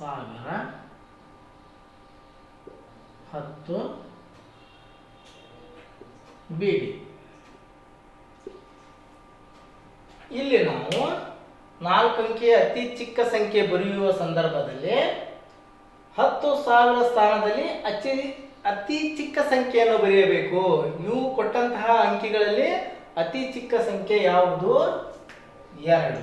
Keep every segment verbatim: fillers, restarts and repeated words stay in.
ಸಾವಿರ ಹತ್ತು ಬಿಡಿ. ಇಲ್ಲಿ ನಾವು ನಾಲ್ಕು ಅಂಕಿಯ ಅತಿ ಚಿಕ್ಕ ಸಂಖ್ಯೆ ಬರೆಯುವ ಸಂದರ್ಭದಲ್ಲಿ ಹತ್ತು ಸಾವಿರ ಸ್ಥಾನದಲ್ಲಿ ಅತಿ ಅತಿ ಚಿಕ್ಕ ಸಂಖ್ಯೆಯನ್ನು ಬರೆಯಬೇಕು. ನೀವು ಕೊಟ್ಟಂತಹ ಅಂಕಿಗಳಲ್ಲಿ ಅತಿ ಚಿಕ್ಕ ಸಂಖ್ಯೆ ಯಾವುದು? ಎರಡು.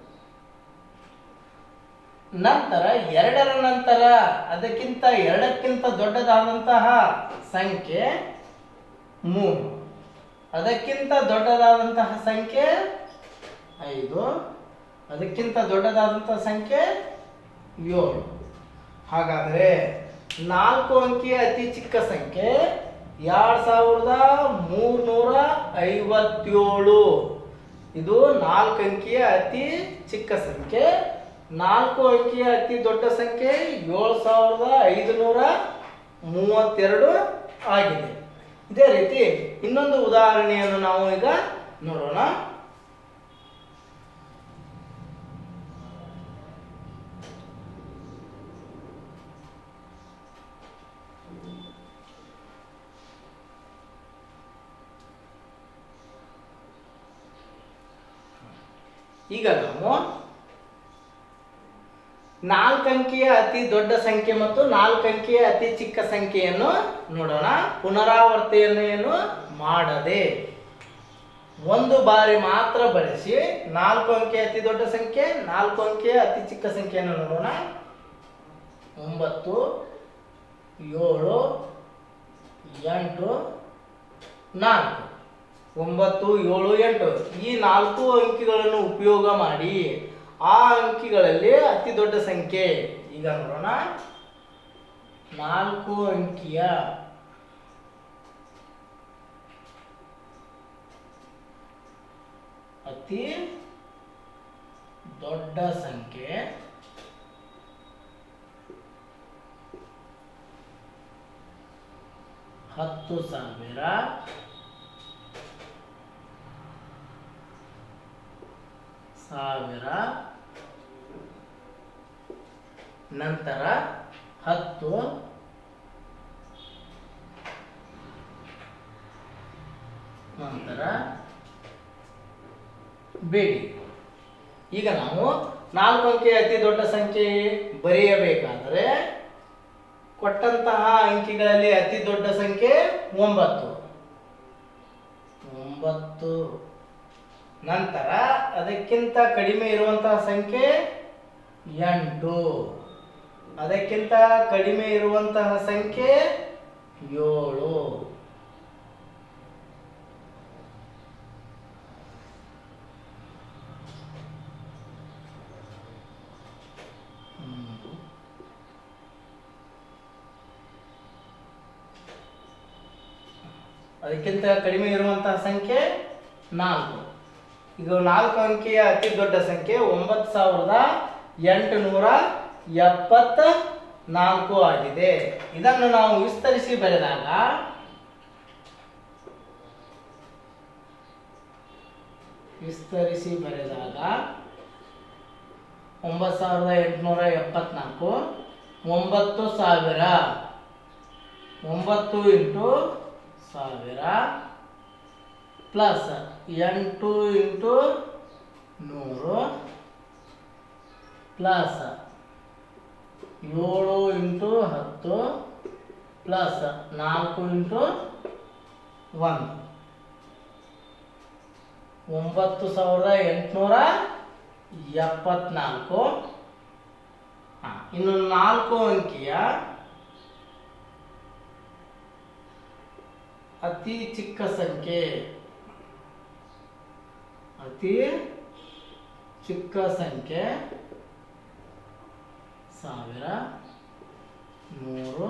ನಂತರ ಎರಡರ ನಂತರ ಅದಕ್ಕಿಂತ ಎರಡಕ್ಕಿಂತ ದೊಡ್ಡದಾದಂತಹ ಸಂಖ್ಯೆ ಮೂರು, ಅದಕ್ಕಿಂತ ದೊಡ್ಡದಾದಂತಹ ಸಂಖ್ಯೆ ಐದು, ಅದಕ್ಕಿಂತ ದೊಡ್ಡದಾದಂತಹ ಸಂಖ್ಯೆ ಏಳು. ಹಾಗಾದರೆ ನಾಲ್ಕು ಅಂಕಿಯ ಅತಿ ಚಿಕ್ಕ ಸಂಖ್ಯೆ ಎರಡ್ ಸಾವಿರದ ಮೂರ್ನೂರ ಐವತ್ತೇಳು. ಇದು ನಾಲ್ಕು ಅಂಕಿಯ ಅತಿ ಚಿಕ್ಕ ಸಂಖ್ಯೆ. ನಾಲ್ಕು ಅಂಕಿಯ ಅತಿ ದೊಡ್ಡ ಸಂಖ್ಯೆ ಏಳು ಸಾವಿರದ ಐದುನೂರ ಮೂವತ್ತೆರಡು ಆಗಿದೆ. ಇದೇ ರೀತಿ ಇನ್ನೊಂದು ಉದಾಹರಣೆಯನ್ನು ನಾವು ಈಗ ನೋಡೋಣ. ಈಗ ನಾವು ನಾಲ್ಕು ಅಂಕಿಯ ಅತಿ ದೊಡ್ಡ ಸಂಖ್ಯೆ ಮತ್ತು ನಾಲ್ಕು ಅಂಕಿಯ ಅತಿ ಚಿಕ್ಕ ಸಂಖ್ಯೆಯನ್ನು ನೋಡೋಣ. ಪುನರಾವರ್ತನೆಯನ್ನು ಮಾಡದೆ ಒಂದು ಬಾರಿ ಮಾತ್ರ ಬಳಸಿ ನಾಲ್ಕು ಅಂಕಿಯ ಅತಿ ದೊಡ್ಡ ಸಂಖ್ಯೆ, ನಾಲ್ಕು ಅಂಕಿಯ ಅತಿ ಚಿಕ್ಕ ಸಂಖ್ಯೆಯನ್ನು ನೋಡೋಣ. ಒಂಬತ್ತು, ಏಳು, ಎಂಟು, ನಾಲ್ಕು. ಒಂಬತ್ತು, ಏಳು, ಎಂಟು ಈ ನಾಲ್ಕು ಅಂಕಿಗಳನ್ನು ಉಪಯೋಗ ಮಾಡಿ ಆ ಅಂಕಿಗಳಲ್ಲಿ ಅತಿ ದೊಡ್ಡ ಸಂಖ್ಯೆ ಈಗ ನೋಡೋಣ. ನಾಲ್ಕು ಅಂಕಿಯ ಅತಿ ದೊಡ್ಡ ಸಂಖ್ಯೆ ಹತ್ತು ಸಾವಿರ ಸಾವಿರ ನಂತರ ಹತ್ತು, ನಂತರ ಬೇಡಿ. ಈಗ ನಾವು ನಾಲ್ಕು ಅಂಕಿಯ ಅತಿ ದೊಡ್ಡ ಸಂಖ್ಯೆ ಬರೆಯಬೇಕಾದರೆ ಕೊಟ್ಟಂತಹ ಅಂಕಿಗಳಲ್ಲಿ ಅತಿ ದೊಡ್ಡ ಸಂಖ್ಯೆ ಒಂಬತ್ತು. ಒಂಬತ್ತು ನಂತರ ಅದಕ್ಕಿಂತ ಕಡಿಮೆ ಇರುವಂತಹ ಸಂಖ್ಯೆ ಎಂಟು, ಅದಕ್ಕಿಂತ ಕಡಿಮೆ ಇರುವಂತಹ ಸಂಖ್ಯೆ ಏಳು, ಅದಕ್ಕಿಂತ ಕಡಿಮೆ ಇರುವಂತಹ ಸಂಖ್ಯೆ ನಾಲ್ಕು. ಇದು ನಾಲ್ಕು ಅಂಕಿಯ ಅತಿ ದೊಡ್ಡ ಸಂಖ್ಯೆ ಒಂಬತ್ತು ಸಾವಿರದ ಎಂಟುನೂರ ಎಪ್ಪತ್ತ ನಾಲ್ಕು ಆಗಿದೆ. ಇದನ್ನು ನಾವು ವಿಸ್ತರಿಸಿ ಬರೆದಾಗ ವಿಸ್ತರಿಸಿ ಬರೆದಾಗ ಒಂಬತ್ತು ಸಾವಿರದ ಎಂಟುನೂರ ಎಪ್ಪತ್ನಾಲ್ಕು ಒಂಬತ್ತು ಸಾವಿರ, ಒಂಬತ್ತು ಇಂಟು ಸಾವಿರ ಪ್ಲಸ್ ಎಂಟು ಇಂಟು ನೂರು ಪ್ಲಸ್ ಏಳು ಇಂಟು ಹತ್ತು ಪ್ಲಸ್ ನಾಲ್ಕು ಇಂಟು ಒಂದು ಒಂಬತ್ತು ಸಾವಿರದ ಎಂಟುನೂರ ಎಪ್ಪತ್ನಾಲ್ಕು. ಇನ್ನು ನಾಲ್ಕು ಅಂಕಿಯ ಅತಿ ಚಿಕ್ಕ ಸಂಖ್ಯೆ ಅತಿ ಚಿಕ್ಕ ಸಂಖ್ಯೆ ಸಾವಿರ, ನೂರು,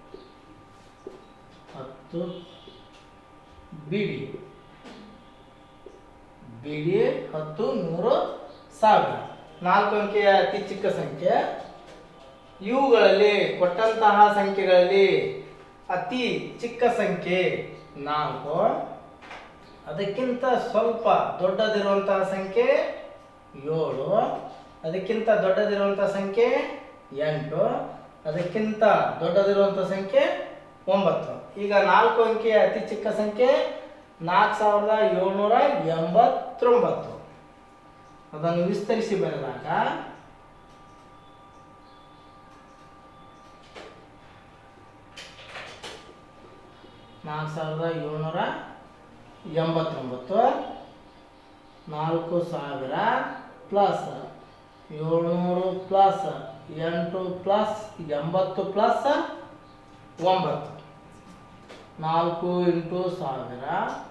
ಹತ್ತು, ಬಿಡಿ ಬಿಡಿ ಹತ್ತು, ನೂರು, ಸಾವಿರ. ನಾಲ್ಕು ಅಂಕಿಯ ಅತಿ ಚಿಕ್ಕ ಸಂಖ್ಯೆ. ಇವುಗಳಲ್ಲಿ ಕೊಟ್ಟಂತಹ ಸಂಖ್ಯೆಗಳಲ್ಲಿ ಅತಿ ಚಿಕ್ಕ ಸಂಖ್ಯೆ ನಾಲ್ಕು, ಅದಕ್ಕಿಂತ ಸ್ವಲ್ಪ ದೊಡ್ಡದಿರುವಂತಹ ಸಂಖ್ಯೆ ಏಳು, ಅದಕ್ಕಿಂತ ದೊಡ್ಡದಿರುವಂತಹ ಸಂಖ್ಯೆ ಎಂಟು, ಅದಕ್ಕಿಂತ ದೊಡ್ಡದಿರುವಂಥ ಸಂಖ್ಯೆ ಒಂಬತ್ತು. ಈಗ ನಾಲ್ಕು ಅಂಕಿಯ ಅತಿ ಚಿಕ್ಕ ಸಂಖ್ಯೆ ನಾಲ್ಕು ಸಾವಿರದ ಏಳ್ನೂರ ಎಂಬತ್ತೊಂಬತ್ತು. ಅದನ್ನು ವಿಸ್ತರಿಸಿ ಬರೆದಾಗ ನಾಲ್ಕು ಸಾವಿರದ ಏಳ್ನೂರ ಎಂಬತ್ತೊಂಬತ್ತು, ನಾಲ್ಕು ಸಾವಿರ ಪ್ಲಸ್ ಏಳ್ನೂರು ಪ್ಲಸ್ ಎಂಟು ಪ್ಲಸ್ ಎಂಬತ್ತು ಪ್ಲಸ್ ಒಂಬತ್ತು, ನಾಲ್ಕು ಇಂಟು ಸಾವಿರ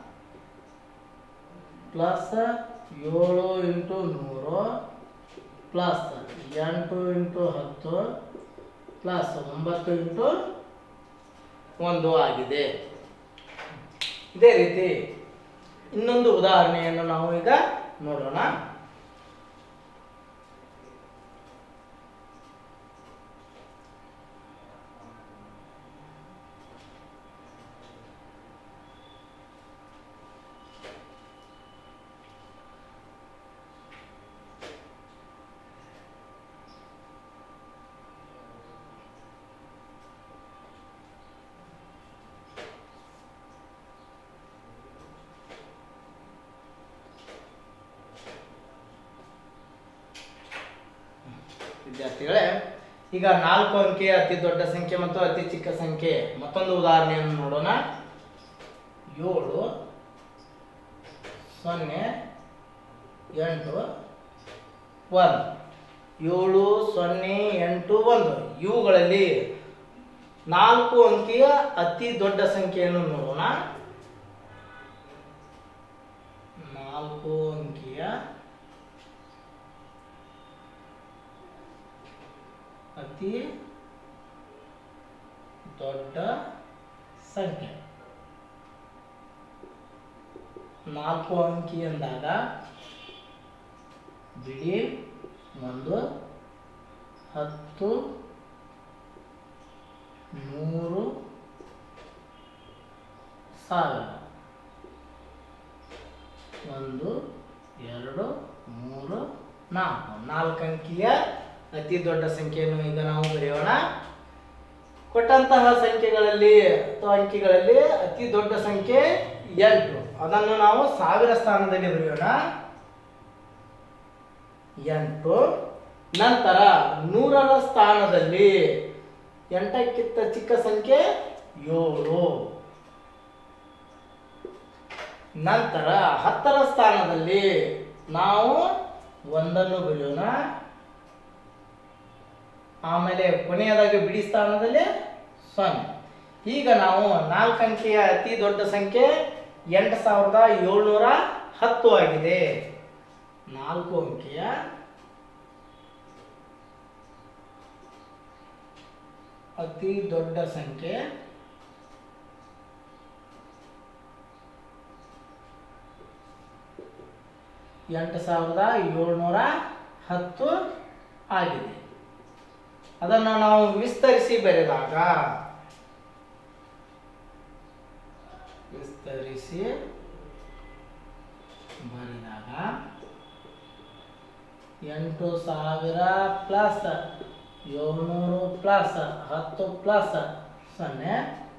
ಪ್ಲಸ್ ಏಳು ಇಂಟು ನೂರು ಪ್ಲಸ್ ಎಂಟು ಇಂಟು ಹತ್ತು ಪ್ಲಸ್ ಒಂಬತ್ತು ಇಂಟು ಒಂದು ಆಗಿದೆ. ಇದೇ ರೀತಿ ಇನ್ನೊಂದು ಉದಾಹರಣೆಯನ್ನು ನಾವು ಈಗ ನೋಡೋಣ. ವಿದ್ಯಾರ್ಥಿಗಳೇ, ಈಗ ನಾಲ್ಕು ಅಂಕಿಯ ಅತಿ ದೊಡ್ಡ ಸಂಖ್ಯೆ ಮತ್ತು ಅತಿ ಚಿಕ್ಕ ಸಂಖ್ಯೆ ಮತ್ತೊಂದು ಉದಾಹರಣೆಯನ್ನು ನೋಡೋಣ. ಏಳು, ಸೊನ್ನೆ, ಎಂಟು, ಒಂದು. ಏಳು, ಸೊನ್ನೆ, ಎಂಟು, ಒಂದು ಇವುಗಳಲ್ಲಿ ನಾಲ್ಕು ಅಂಕಿಯ ಅತಿ ದೊಡ್ಡ ಸಂಖ್ಯೆಯನ್ನು ನೋಡೋಣ. ನಾಲ್ಕು ಅಂಕಿಯ ಅತಿ ದೊಡ್ಡ ಸಂಖ್ಯೆ. ನಾಲ್ಕು ಅಂಕಿ ಎಂದಾಗ ಬಿಡಿ ಒಂದು, ಹತ್ತು, ನೂರು, ಸಾವಿರ. ಒಂದು, ಎರಡು, ಮೂರು, ನಾಲ್ಕು. ನಾಲ್ಕು ಅಂಕಿಯ ಅತಿ ದೊಡ್ಡ ಸಂಖ್ಯೆಯನ್ನು ಈಗ ನಾವು ಬರೆಯೋಣ. ಕೊಟ್ಟಂತಹ ಸಂಖ್ಯೆಗಳಲ್ಲಿ ಅಥವಾ ಅಂಕಿಗಳಲ್ಲಿ ಅತಿ ದೊಡ್ಡ ಸಂಖ್ಯೆ ಎಂಟು. ಅದನ್ನು ನಾವು ಸಾವಿರ ಸ್ಥಾನದಲ್ಲಿ ಬರೆಯೋಣ. ಎಂಟು. ನಂತರ ನೂರರ ಸ್ಥಾನದಲ್ಲಿ ಎಂಟಕ್ಕಿಂತ ಚಿಕ್ಕ ಸಂಖ್ಯೆ ಏಳು. ನಂತರ ಹತ್ತರ ಸ್ಥಾನದಲ್ಲಿ ನಾವು ಒಂದನ್ನು ಬರೆಯೋಣ. ಆಮೇಲೆ ಕೊನೆಯದಾಗಿ ಬಿಡಿ ಸ್ಥಾನದಲ್ಲಿ ಸೊನ್ನೆ. ಈಗ ನಾವು ನಾಲ್ಕು ಅಂಕಿಯ ಅತಿ ದೊಡ್ಡ ಸಂಖ್ಯೆ ಎಂಟು ಸಾವಿರದ ಏಳ್ನೂರ ಹತ್ತು ಆಗಿದೆ. ನಾಲ್ಕು ಅಂಕಿಯ ಅತಿ ದೊಡ್ಡ ಸಂಖ್ಯೆ ಎಂಟು ಸಾವಿರದ ಏಳ್ನೂರ ಹತ್ತು ಆಗಿದೆ. ಅದನ್ನು ನಾವು ವಿಸ್ತರಿಸಿ ಬರೆದಾಗ ವಿಸ್ತರಿಸಿ ಬರೆದಾಗ ಎಂಟು ಸಾವಿರ ಪ್ಲಸ್ ಏಳ್ನೂರು ಪ್ಲಸ್ ಹತ್ತು ಪ್ಲಸ್ ಸೊನ್ನೆ,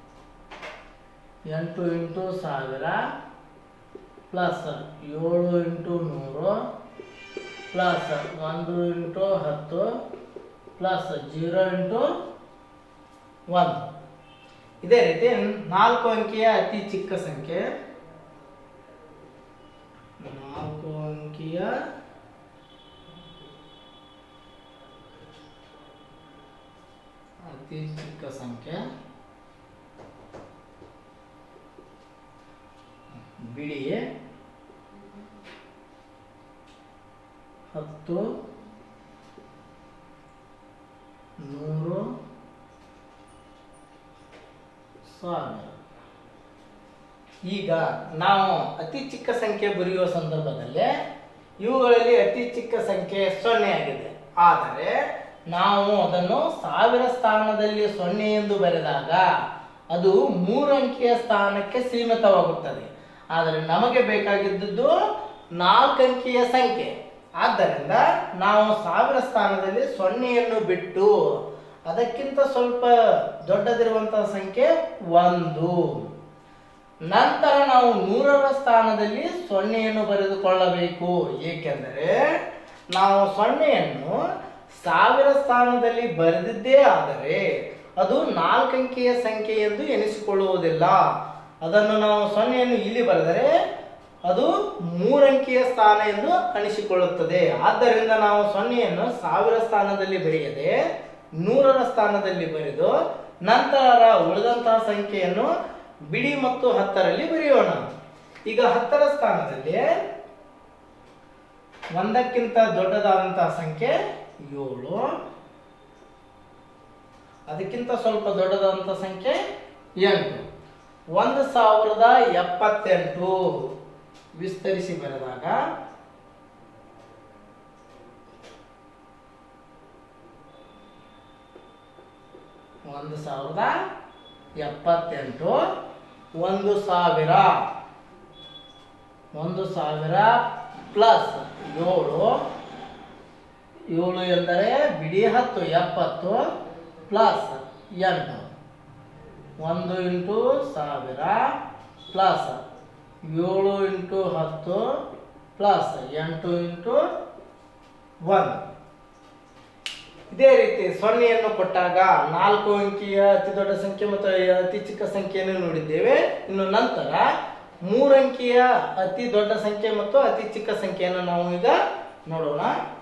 ಎಂಟು ಇಂಟು ಸಾವಿರ ಪ್ಲಸ್ ಏಳು ಇಂಟು ನೂರು ಪ್ಲಸ್ ಒಂದು ಇಂಟು ಹತ್ತು ಪ್ಲಸ್ ಜೀರೋ ಇಂಟು ಒಂದು. ಇದೇ ರೀತಿ ನಾಲ್ಕು ಅಂಕಿಯ ಅತಿ ಚಿಕ್ಕ ಸಂಖ್ಯೆ ನಾಲ್ಕು ಅಂಕಿಯ ಅತಿ ಚಿಕ್ಕ ಸಂಖ್ಯೆ ಬಿಡಿ ಹತ್ತು, ನೂರು, ಸಾವಿರ. ಈಗ ನಾವು ಅತಿ ಚಿಕ್ಕ ಸಂಖ್ಯೆ ಬರೆಯುವ ಸಂದರ್ಭದಲ್ಲಿ ಇವುಗಳಲ್ಲಿ ಅತಿ ಚಿಕ್ಕ ಸಂಖ್ಯೆ ಸೊನ್ನೆ ಆಗಿದೆ. ಆದರೆ ನಾವು ಅದನ್ನು ಸಾವಿರ ಸ್ಥಾನದಲ್ಲಿ ಸೊನ್ನೆ ಎಂದು ಬರೆದಾಗ ಅದು ಮೂರು ಅಂಕಿಯ ಸ್ಥಾನಕ್ಕೆ ಸೀಮಿತವಾಗುತ್ತದೆ. ಆದರೆ ನಮಗೆ ಬೇಕಾಗಿದ್ದು ನಾಲ್ಕು ಅಂಕಿಯ ಸಂಖ್ಯೆ. ಆದ್ದರಿಂದ ನಾವು ಸಾವಿರ ಸ್ಥಾನದಲ್ಲಿ ಸೊನ್ನೆಯನ್ನು ಬಿಟ್ಟು ಅದಕ್ಕಿಂತ ಸ್ವಲ್ಪ ದೊಡ್ಡದಿರುವಂತಹ ಸಂಖ್ಯೆ ಒಂದು. ನಂತರ ನಾವು ನೂರರ ಸ್ಥಾನದಲ್ಲಿ ಸೊನ್ನೆಯನ್ನು ಬರೆದುಕೊಳ್ಳಬೇಕು. ಏಕೆಂದರೆ ನಾವು ಸೊನ್ನೆಯನ್ನು ಸಾವಿರ ಸ್ಥಾನದಲ್ಲಿ ಬರೆದಿದ್ದೇ ಆದರೆ ಅದು ನಾಲ್ಕಂಕಿಯ ಸಂಖ್ಯೆ ಎಂದು ಎನಿಸಿಕೊಳ್ಳುವುದಿಲ್ಲ. ಅದನ್ನು ನಾವು ಸೊನ್ನೆಯನ್ನು ಇಲ್ಲಿ ಬರೆದರೆ ಅದು ಮೂರಂಕಿಯ ಸ್ಥಾನ ಎಂದು ಅನಿಸಿಕೊಳ್ಳುತ್ತದೆ. ಆದ್ದರಿಂದ ನಾವು ಸೊನ್ನೆಯನ್ನು ಸಾವಿರ ಸ್ಥಾನದಲ್ಲಿ ಬರೆಯದೆ ನೂರರ ಸ್ಥಾನದಲ್ಲಿ ಬರೆದು ನಂತರ ಉಳಿದಂತಹ ಸಂಖ್ಯೆಯನ್ನು ಬಿಡಿ ಮತ್ತು ಹತ್ತರಲ್ಲಿ ಬರೆಯೋಣ. ಈಗ ಹತ್ತರ ಸ್ಥಾನದಲ್ಲಿ ಒಂದಕ್ಕಿಂತ ದೊಡ್ಡದಾದಂತಹ ಸಂಖ್ಯೆ ಏಳು, ಅದಕ್ಕಿಂತ ಸ್ವಲ್ಪ ದೊಡ್ಡದಾದಂತಹ ಸಂಖ್ಯೆ ಎಂಟು. ಒಂದು ಸಾವಿರದ ಎಪ್ಪತ್ತೆಂಟು ವಿಸ್ತರಿಸಿ ಬರೆದಾಗ ಒಂದು ಸಾವಿರದ ಎಪ್ಪತ್ತೆಂಟು, ಒಂದು ಸಾವಿರ, ಒಂದು ಸಾವಿರ ಪ್ಲಸ್ ಏಳು, ಏಳು ಎಂದರೆ ಬಿಡಿ ಹತ್ತು ಎಪ್ಪತ್ತು ಪ್ಲಸ್ ಎಂಟು, ಒಂದು ಇಂಟು ಸಾವಿರ ಪ್ಲಸ್ ಏಳು ಇಂಟು ಹತ್ತು ಪ್ಲಸ್ ಎಂಟು ಇಂಟು ಒಂದು. ಇದೇ ರೀತಿ ಸೊನ್ನೆಯನ್ನು ಕೊಟ್ಟಾಗ ನಾಲ್ಕು ಅಂಕಿಯ ಅತಿ ದೊಡ್ಡ ಸಂಖ್ಯೆ ಮತ್ತು ಅತಿ ಚಿಕ್ಕ ಸಂಖ್ಯೆಯನ್ನು ನೋಡಿದ್ದೇವೆ. ಇನ್ನು ನಂತರ ಮೂರಂಕಿಯ ಅತಿ ದೊಡ್ಡ ಸಂಖ್ಯೆ ಮತ್ತು ಅತಿ ಚಿಕ್ಕ ಸಂಖ್ಯೆಯನ್ನು ನಾವು ಈಗ ನೋಡೋಣ.